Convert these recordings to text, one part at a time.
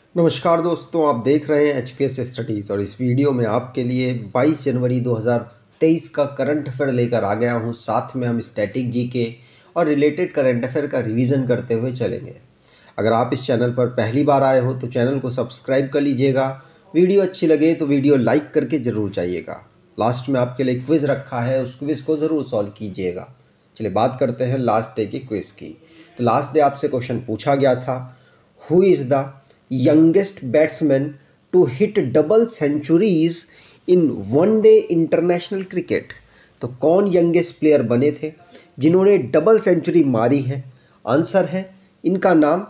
नमस्कार दोस्तों, आप देख रहे हैं एचपीएस स्टडीज़ और इस वीडियो में आपके लिए 22 जनवरी 2023 का करंट अफेयर लेकर आ गया हूं। साथ में हम स्टैटिक जीके और रिलेटेड करंट अफेयर का रिवीजन करते हुए चलेंगे। अगर आप इस चैनल पर पहली बार आए हो तो चैनल को सब्सक्राइब कर लीजिएगा। वीडियो अच्छी लगे तो वीडियो लाइक करके ज़रूर जाइएगा। लास्ट में आपके लिए क्विज़ रखा है, उस क्विज़ को ज़रूर सॉल्व कीजिएगा। चलिए बात करते हैं लास्ट डे की क्विज़ की। तो लास्ट डे आपसे क्वेश्चन पूछा गया था, who is the youngest batsman to hit double centuries in one day international cricket। तो कौन यंगेस्ट प्लेयर बने थे जिन्होंने डबल सेंचुरी मारी है? आंसर है इनका नाम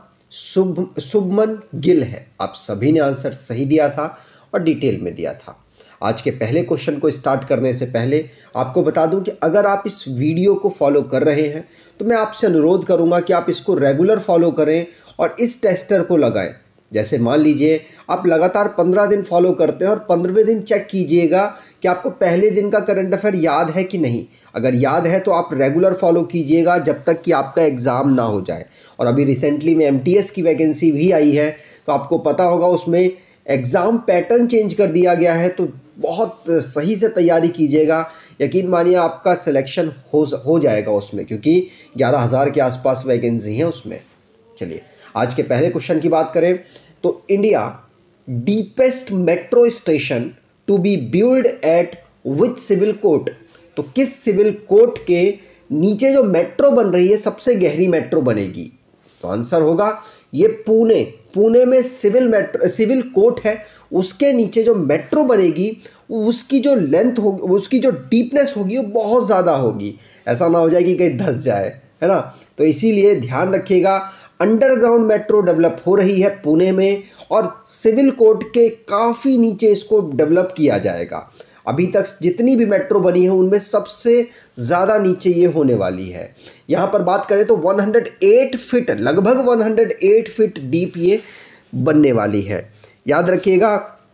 शुभमन गिल है। आप सभी ने आंसर सही दिया था और डिटेल में दिया था। आज के पहले क्वेश्चन को स्टार्ट करने से पहले आपको बता दूं कि अगर आप इस वीडियो को फॉलो कर रहे हैं तो मैं आपसे अनुरोध करूंगा कि आप इसको रेगुलर फॉलो करें और इस टेस्टर को लगाएं। जैसे मान लीजिए आप लगातार 15 दिन फॉलो करते हैं और 15वें दिन चेक कीजिएगा कि आपको पहले दिन का करंट अफेयर याद है कि नहीं। अगर याद है तो आप रेगुलर फॉलो कीजिएगा जब तक कि आपका एग्ज़ाम ना हो जाए। और अभी रिसेंटली में एमटीएस की वैकेंसी भी आई है, तो आपको पता होगा उसमें एग्ज़ाम पैटर्न चेंज कर दिया गया है। तो बहुत सही से तैयारी कीजिएगा, यकीन मानिए आपका सिलेक्शन हो जाएगा उसमें, क्योंकि 11,000 के आसपास वैकेंसी है उसमें। चलिए आज के पहले क्वेश्चन की बात करें तो India deepest metro station to be build at which civil court. तो किस सिविल कोर्ट के नीचे जो मेट्रो बन रही है सबसे गहरी मेट्रो बनेगी? तो आंसर होगा ये पुणे में सिविल कोर्ट है, उसके नीचे जो मेट्रो बनेगी उसकी जो लेंथ होगी, उसकी जो डीपनेस होगी वो बहुत ज़्यादा होगी। ऐसा ना हो जाए कि कहीं धंस जाए, है ना। तो इसीलिए ध्यान रखिएगा, अंडरग्राउंड मेट्रो डेवलप हो रही है पुणे में और सिविल कोर्ट के काफ़ी नीचे इसको डेवलप किया जाएगा। अभी तक जितनी भी मेट्रो बनी है उनमें सबसे ज़्यादा नीचे ये होने वाली है। यहाँ पर बात करें तो 108 फीट, लगभग 108 फीट डीप ये बनने वाली है। याद रखिएगा,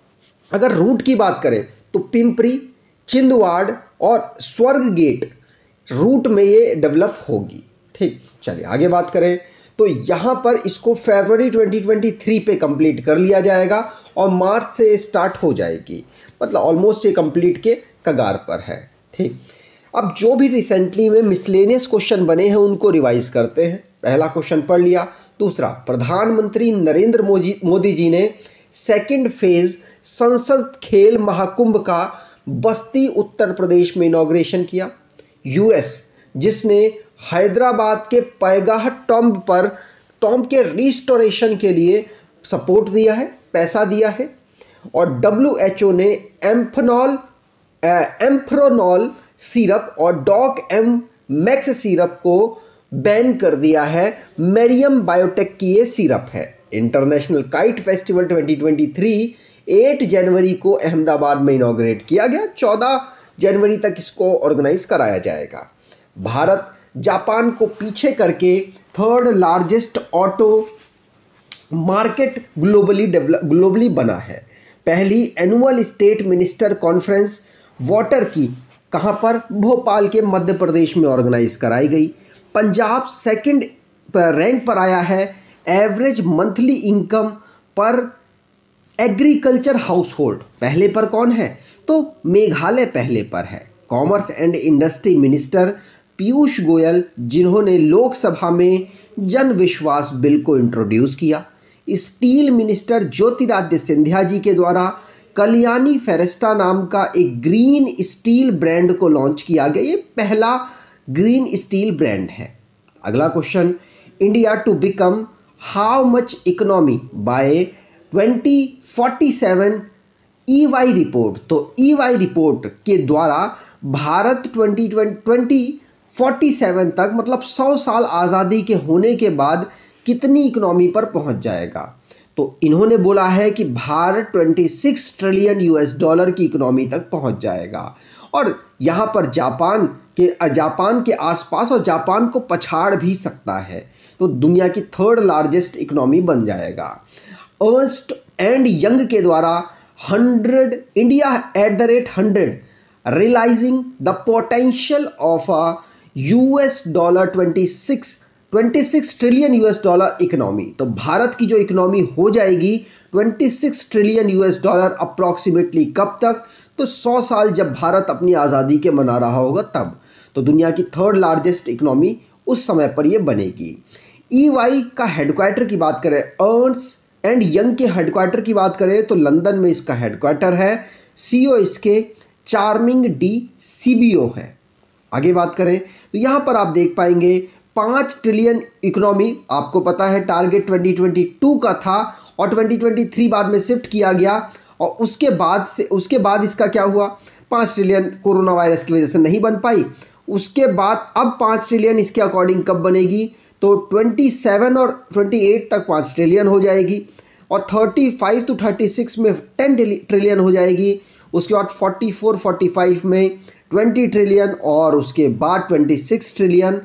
अगर रूट की बात करें तो पिंपरी, छिंदवाड़ और स्वर्ग गेट रूट में ये डेवलप होगी। ठीक, चलिए आगे बात करें तो यहाँ पर इसको फरवरी 2023 पे कंप्लीट कर लिया जाएगा और मार्च से स्टार्ट हो जाएगी। मतलब ऑलमोस्ट ये कंप्लीट के कगार पर है। ठीक, अब जो भी रिसेंटली में मिसलेनियस क्वेश्चन बने हैं उनको रिवाइज करते हैं। पहला क्वेश्चन पढ़ लिया। दूसरा, प्रधानमंत्री नरेंद्र मोदी जी ने सेकंड फेज संसद खेल महाकुंभ का बस्ती उत्तर प्रदेश में इनॉग्रेशन किया। यूएस जिसने हैदराबाद के पैगाह टॉम्ब के रिस्टोरेशन के लिए सपोर्ट दिया है, पैसा दिया है। और WHO ने एम्फ्रोनॉल सिरप और डॉक एम मैक्स सिरप को बैन कर दिया है। मेरियम बायोटेक की ये सिरप है। इंटरनेशनल काइट फेस्टिवल 2023 8 जनवरी को अहमदाबाद में इनॉग्रेट किया गया। 14 जनवरी तक इसको ऑर्गेनाइज कराया जाएगा। भारत जापान को पीछे करके third largest auto market globally बना है। पहली annual state minister conference water की कहाँ पर? भोपाल के मध्य प्रदेश में ऑर्गेनाइज कराई गई। पंजाब सेकंड रैंक पर आया है एवरेज मंथली इनकम पर एग्रीकल्चर हाउसहोल्ड। पहले पर कौन है? तो मेघालय पहले पर है। Commerce and industry minister Piyush Goyal, जिन्होंने लोकसभा में जन विश्वास बिल को इंट्रोड्यूस किया। स्टील मिनिस्टर ज्योतिरादित्य सिंधिया जी के द्वारा कल्याणी फेरेस्टा नाम का एक ग्रीन स्टील ब्रांड को लॉन्च किया गया। ये पहला ग्रीन स्टील ब्रांड है। अगला question, India to become how much economy by 2047 EY report. तो EY रिपोर्ट के द्वारा भारत 2047 तक, मतलब 100 साल आज़ादी के होने के बाद कितनी इकोनॉमी पर पहुंच जाएगा? तो इन्होंने बोला है कि भारत 26 ट्रिलियन US डॉलर की इकोनॉमी तक पहुंच जाएगा। और यहाँ पर जापान के आसपास और जापान को पछाड़ भी सकता है, तो दुनिया की थर्ड लार्जेस्ट इकोनॉमी बन जाएगा। अर्नस्ट एंड यंग के द्वारा 100 India @100 realising the potential of $26 26 trillion US dollar economy. तो भारत की जो इकोनॉमी हो जाएगी 26 ट्रिलियन यूएस डॉलर अप्रॉक्सीमेटली। कब तक? तो 100 साल जब भारत अपनी आज़ादी के मना रहा होगा तब। तो दुनिया की थर्ड लार्जेस्ट इकोनॉमी उस समय पर ये बनेगी। EY का हेडक्वार्टर की बात करें, अर्न्स्ट एंड यंग के हेडक्वार्टर की बात करें तो लंदन में इसका हेडक्वार्टर है। CEO इसके चार्मिंग डी CBO है। आगे बात करें तो यहाँ पर आप देख पाएंगे 5 ट्रिलियन इकोनॉमी, आपको पता है टारगेट 2022 का था और 2023 बाद में शिफ्ट किया गया और उसके बाद इसका क्या हुआ, 5 ट्रिलियन कोरोना वायरस की वजह से नहीं बन पाई। उसके बाद अब 5 ट्रिलियन इसके अकॉर्डिंग कब बनेगी? तो 27 और 28 तक 5 ट्रिलियन हो जाएगी और 35 to 36 में 10 ट्रिलियन हो जाएगी। उसके बाद 44-45 में 20 ट्रिलियन और उसके बाद 26 ट्रिलियन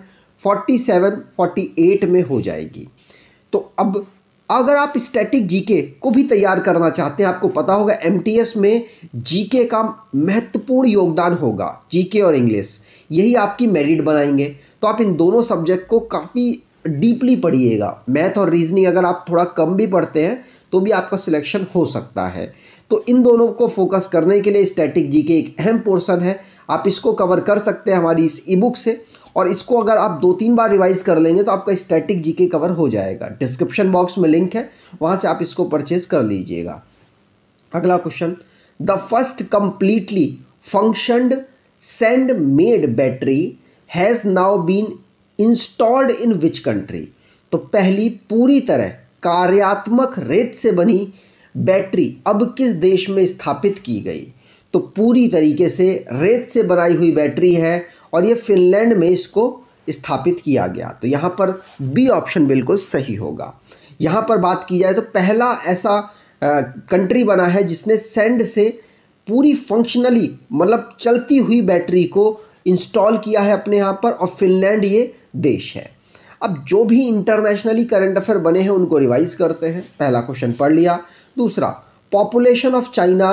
47-48 में हो जाएगी। तो अब अगर आप स्टैटिक जीके को भी तैयार करना चाहते हैं, आपको पता होगा MTS में जीके का महत्वपूर्ण योगदान होगा, जीके और इंग्लिश, यही आपकी मेरिट बनाएंगे। तो आप इन दोनों सब्जेक्ट को काफ़ी डीपली पढ़िएगा। मैथ और रीजनिंग अगर आप थोड़ा कम भी पढ़ते हैं तो भी आपका सिलेक्शन हो सकता है। तो इन दोनों को फोकस करने के लिए स्टैटिक जीके एक अहम पोर्शन है। आप इसको कवर कर सकते हैं हमारी इस ई-बुक से और इसको अगर आप 2-3 बार रिवाइज कर लेंगे तो आपका स्टैटिक जीके कवर हो जाएगा। डिस्क्रिप्शन बॉक्स में लिंक है, वहाँ से आप इसको परचेज कर लीजिएगा। अगला question, the first completely functioned sand made battery has now been installed in which country? तो पहली पूरी तरह कार्यात्मक रेत से बनी बैटरी अब किस देश में स्थापित की गई? तो पूरी तरीके से रेत से बनाई हुई बैटरी है और ये फिनलैंड में इसको स्थापित किया गया। तो यहाँ पर बी ऑप्शन बिल्कुल सही होगा। यहाँ पर बात की जाए तो पहला ऐसा कंट्री बना है जिसने सैंड से पूरी फंक्शनली मतलब चलती हुई बैटरी को इंस्टॉल किया है अपने यहाँ पर, और फिनलैंड ये देश है। अब जो भी इंटरनेशनली करंट अफेयर बने हैं उनको रिवाइज करते हैं। पहला क्वेश्चन पढ़ लिया। दूसरा, पॉपुलेशन ऑफ चाइना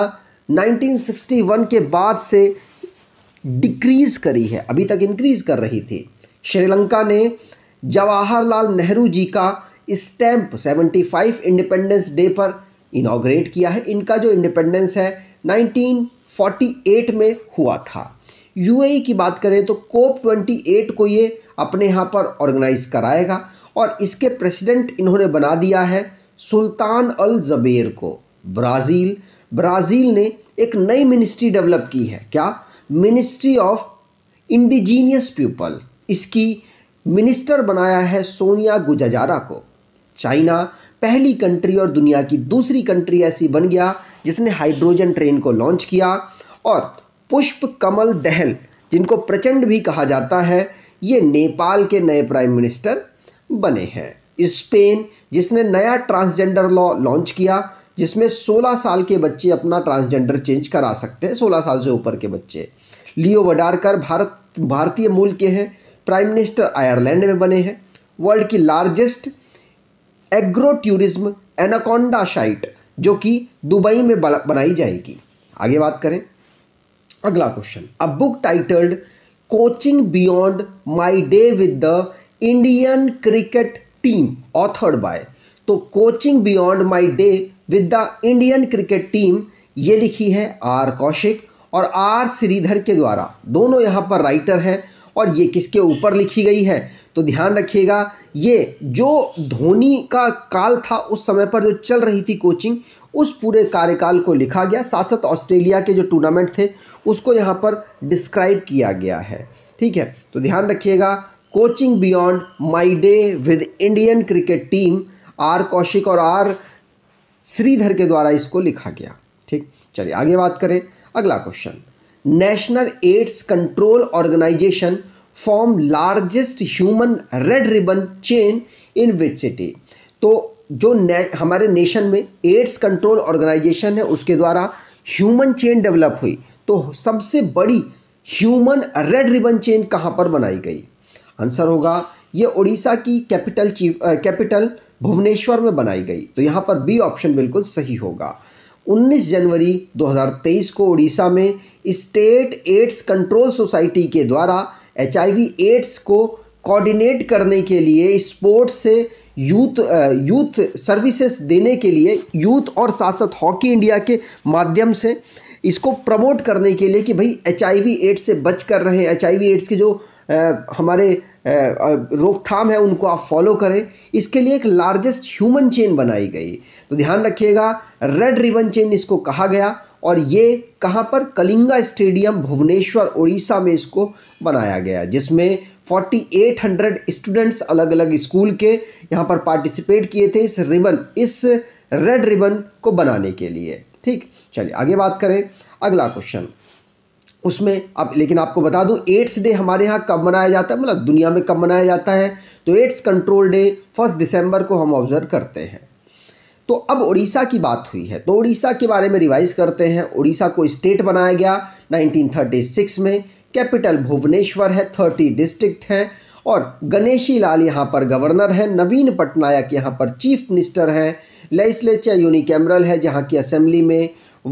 1961 के बाद से डिक्रीज करी है, अभी तक इंक्रीज कर रही थी। श्रीलंका ने जवाहरलाल नेहरू जी का स्टैंप 75 इंडिपेंडेंस डे पर इनॉग्रेट किया है। इनका जो इंडिपेंडेंस है 1948 में हुआ था। UAE की बात करें तो COP 28 को ये अपने यहाँ पर ऑर्गेनाइज कराएगा और इसके प्रेसिडेंट इन्होंने बना दिया है सुल्तान अल जबेर को। ब्राज़ील ने एक नई मिनिस्ट्री डेवलप की है, क्या? Ministry of indigenous people. इसकी मिनिस्टर बनाया है सोनिया गुजजारा को। चाइना पहली कंट्री और दुनिया की दूसरी कंट्री ऐसी बन गया जिसने हाइड्रोजन ट्रेन को लॉन्च किया। और पुष्प कमल दहल, जिनको प्रचंड भी कहा जाता है, ये नेपाल के नए प्राइम मिनिस्टर बने हैं। स्पेन, जिसने नया ट्रांसजेंडर लॉ लॉन्च किया जिसमें 16 साल के बच्चे अपना ट्रांसजेंडर चेंज करा सकते हैं, 16 साल से ऊपर के बच्चे। लियो वडारकर भारतीय मूल के हैं, प्राइम मिनिस्टर आयरलैंड में बने हैं। वर्ल्ड की largest agro tourism anaconda site जो कि दुबई में बनाई जाएगी। आगे बात करें, अगला question, a book titled coaching beyond my day with the Indian cricket team authored by. तो coaching beyond my day with the Indian cricket team ये लिखी है R कौशिक और R श्रीधर के द्वारा। दोनों यहाँ पर राइटर हैं और ये किसके ऊपर लिखी गई है? तो ध्यान रखिएगा, ये जो धोनी का काल था उस समय पर जो चल रही थी कोचिंग, उस पूरे कार्यकाल को लिखा गया। साथ साथ ऑस्ट्रेलिया के जो टूर्नामेंट थे उसको यहाँ पर डिस्क्राइब किया गया है। ठीक है, तो ध्यान रखिएगा, coaching beyond my day with Indian cricket team, R Kaushik और R श्रीधर के द्वारा इसको लिखा गया। ठीक, चलिए आगे बात करें। अगला question, national AIDS control organisation form largest human red ribbon chain in which city. तो जो हमारे नेशन में एड्स कंट्रोल ऑर्गेनाइजेशन है उसके द्वारा ह्यूमन चेन डेवलप हुई, तो सबसे बड़ी ह्यूमन रेड रिबन चेन कहाँ पर बनाई गई? आंसर होगा ये उड़ीसा की कैपिटल भुवनेश्वर में बनाई गई। तो यहाँ पर बी ऑप्शन बिल्कुल सही होगा। 19 जनवरी 2023 को उड़ीसा में स्टेट एड्स कंट्रोल सोसाइटी के द्वारा HIV एड्स को कोऑर्डिनेट करने के लिए, स्पोर्ट्स से यूथ सर्विसेज देने के लिए, यूथ और साथ साथ हॉकी इंडिया के माध्यम से इसको प्रमोट करने के लिए कि भाई HIV एड्स से बच कर रहे हैं, HIV एड्स के जो हमारे रोकथाम है उनको आप फॉलो करें, इसके लिए एक लार्जेस्ट ह्यूमन चेन बनाई गई। तो ध्यान रखिएगा, रेड रिबन चेन इसको कहा गया और ये कहाँ पर, कलिंगा स्टेडियम भुवनेश्वर उड़ीसा में इसको बनाया गया, जिसमें 4800 स्टूडेंट्स अलग अलग स्कूल के यहाँ पर पार्टिसिपेट किए थे इस रेड रिबन को बनाने के लिए। ठीक, चलिए आगे बात करें। अगला क्वेश्चन उसमें अब, लेकिन आपको बता दूं एड्स डे हमारे यहाँ कब मनाया जाता है, मतलब दुनिया में कब मनाया जाता है, तो एड्स कंट्रोल डे 1 दिसंबर को हम ऑब्जर्व करते हैं। तो अब उड़ीसा की बात हुई है, तो उड़ीसा के बारे में रिवाइज करते हैं। उड़ीसा को स्टेट बनाया गया 1936 में, कैपिटल भुवनेश्वर है, 30 डिस्ट्रिक्ट हैं और गणेशी लाल यहाँ पर गवर्नर है, नवीन पटनायक यहाँ पर चीफ मिनिस्टर हैं, लेजिस्लेचर यूनिकैमरल है जहाँ की असेंबली में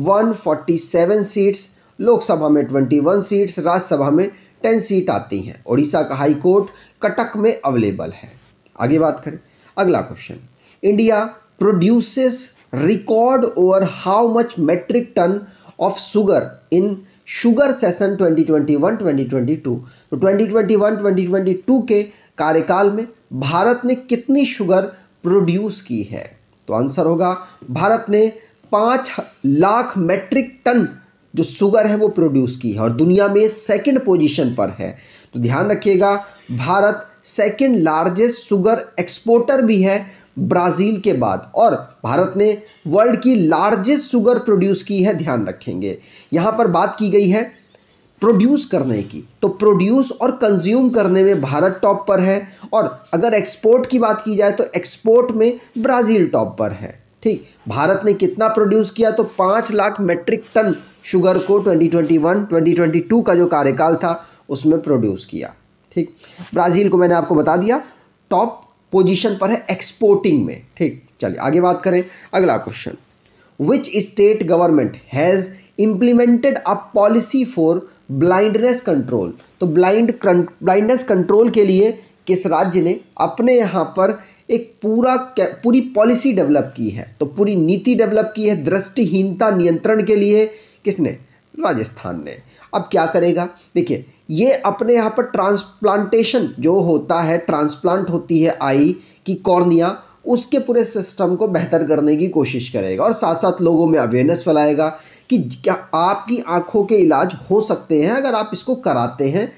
147 सीट्स, लोकसभा में 21 सीट्स, राज्यसभा में 10 सीट आती हैं। उड़ीसा का हाई कोर्ट कटक में अवेलेबल है। आगे बात करें, अगला question, India produces record over how much metric ton of sugar in sugar session 2021-2022। तो 2021-2022 के कार्यकाल में भारत ने कितनी शुगर प्रोड्यूस की है, तो आंसर होगा भारत ने 5 लाख मेट्रिक टन जो शुगर है वो प्रोड्यूस की है और दुनिया में सेकंड पोजीशन पर है। तो ध्यान रखिएगा, Bharat second largest sugar exporter भी है ब्राज़ील के बाद, और भारत ने वर्ल्ड की लार्जेस्ट शुगर प्रोड्यूस की है। ध्यान रखेंगे, यहाँ पर बात की गई है प्रोड्यूस करने की, तो प्रोड्यूस और कंज्यूम करने में भारत टॉप पर है, और अगर एक्सपोर्ट की बात की जाए तो एक्सपोर्ट में ब्राज़ील टॉप पर है। ठीक, भारत ने कितना प्रोड्यूस किया, तो 5 लाख मेट्रिक टन शुगर को 2021-2022 का जो कार्यकाल था उसमें प्रोड्यूस किया। ठीक, ब्राज़ील को मैंने आपको बता दिया टॉप पोजीशन पर है एक्सपोर्टिंग में। ठीक, चलिए आगे बात करें। अगला question, which state government has implemented a policy for blindness control. तो ब्लाइंडनेस कंट्रोल के लिए किस राज्य ने अपने यहाँ पर एक पूरी पॉलिसी डेवलप की है, तो पूरी नीति डेवलप की है दृष्टिहीनता नियंत्रण के लिए, किसने, राजस्थान ने। अब क्या करेगा, देखिए ये अपने यहाँ पर ट्रांसप्लांटेशन जो होता है, ट्रांसप्लांट होती है आई की कॉर्निया, उसके पूरे सिस्टम को बेहतर करने की कोशिश करेगा और साथ साथ लोगों में अवेयरनेस फैलाएगा कि क्या आपकी आंखों के इलाज हो सकते हैं अगर आप इसको कराते हैं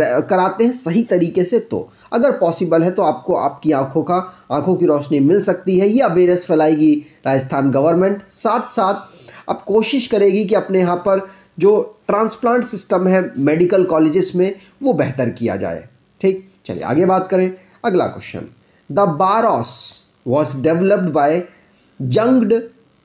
सही तरीके से। तो अगर पॉसिबल है तो आपको आपकी आंखों की रोशनी मिल सकती है। ये अवेयरनेस फैलाएगी राजस्थान गवर्नमेंट, साथ साथ अब कोशिश करेगी कि अपने यहाँ पर जो ट्रांसप्लांट सिस्टम है मेडिकल कॉलेजेस में वो बेहतर किया जाए। ठीक, चलिए आगे बात करें। अगला question, the BharOS was developed by JandK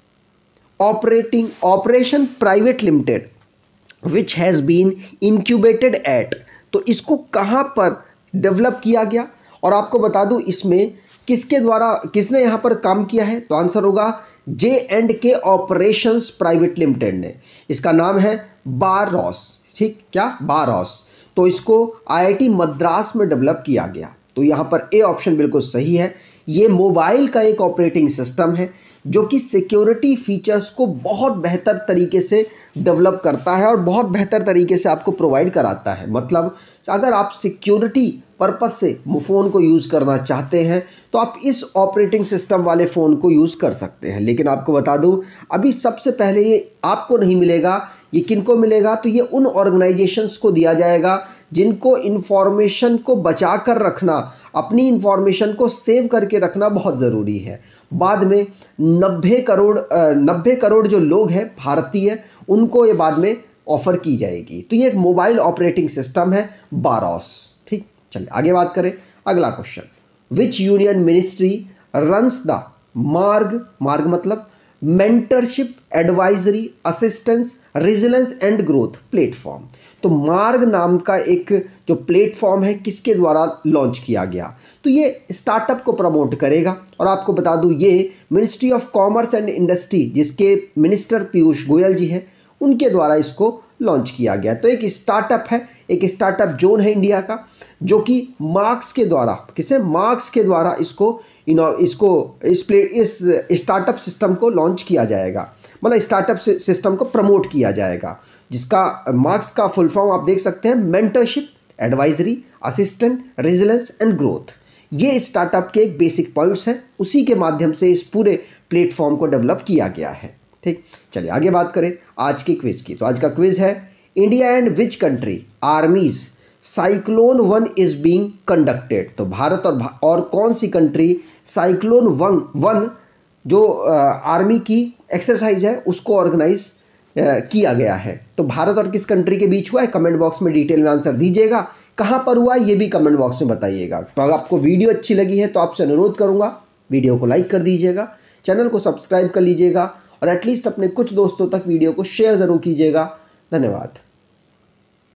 operation private limited which has been incubated at. तो इसको कहाँ पर डेवलप किया गया, और आपको बता दूं इसमें किसने यहाँ पर काम किया है, तो आंसर होगा J&K ऑपरेशंस प्राइवेट लिमिटेड ने। इसका नाम है बारोस। ठीक, क्या, बारोस। तो इसको IIT मद्रास में डेवलप किया गया। तो यहाँ पर ए ऑप्शन बिल्कुल सही है। ये मोबाइल का एक ऑपरेटिंग सिस्टम है जो कि सिक्योरिटी फीचर्स को बहुत बेहतर तरीके से डेवलप करता है और बहुत बेहतर तरीके से आपको प्रोवाइड कराता है। मतलब अगर आप सिक्योरिटी पर्पस से फ़ोन को यूज़ करना चाहते हैं तो आप इस ऑपरेटिंग सिस्टम वाले फ़ोन को यूज़ कर सकते हैं। लेकिन आपको बता दूं, अभी सबसे पहले ये आपको नहीं मिलेगा, ये किनको मिलेगा, तो ये उन ऑर्गेनाइजेशंस को दिया जाएगा जिनको इन्फॉर्मेशन को बचा कर रखना, अपनी इन्फॉर्मेशन को सेव करके रखना बहुत ज़रूरी है। बाद में 90 करोड़ जो लोग हैं भारतीय, उनको ये बाद में ऑफ़र की जाएगी। तो ये एक मोबाइल ऑपरेटिंग सिस्टम है बारोस। ठीक, चलिए आगे बात करें। अगला question, which union ministry runs the MAARG मतलब mentorship advisory assistance resilience and growth platform. तो मार्ग नाम का एक जो प्लेटफॉर्म है किसके द्वारा लॉन्च किया गया, तो ये स्टार्टअप को प्रमोट करेगा। और आपको बता दूं ये ministry of commerce and industry, जिसके मिनिस्टर पीयूष गोयल जी हैं, उनके द्वारा इसको लॉन्च किया गया। तो एक स्टार्टअप है, एक स्टार्टअप जोन है इंडिया का, जो कि मार्क्स के द्वारा इस स्टार्टअप सिस्टम को लॉन्च किया जाएगा, मतलब स्टार्टअप सिस्टम को प्रमोट किया जाएगा, जिसका मार्क्स का फुल फॉर्म आप देख सकते हैं, mentorship, advisory, assistant, resilience and growth. ये स्टार्टअप के एक बेसिक पॉइंट्स हैं, उसी के माध्यम से इस पूरे प्लेटफॉर्म को डेवलप किया गया है। ठीक, चलिए आगे बात करें आज की क्विज की। तो आज का क्विज है, India and which country armies cyclone 1 is being conducted. तो भारत और कौन सी कंट्री साइक्लोन 1 जो आर्मी की एक्सरसाइज है उसको ऑर्गेनाइज किया गया है। तो भारत और किस कंट्री के बीच हुआ है, कमेंट बॉक्स में डिटेल में आंसर दीजिएगा। कहाँ पर हुआ ये भी कमेंट बॉक्स में बताइएगा। तो अगर आपको वीडियो अच्छी लगी है तो आपसे अनुरोध करूँगा वीडियो को लाइक कर दीजिएगा, चैनल को सब्सक्राइब कर लीजिएगा और एटलीस्ट अपने कुछ दोस्तों तक वीडियो को शेयर ज़रूर कीजिएगा। धन्यवाद।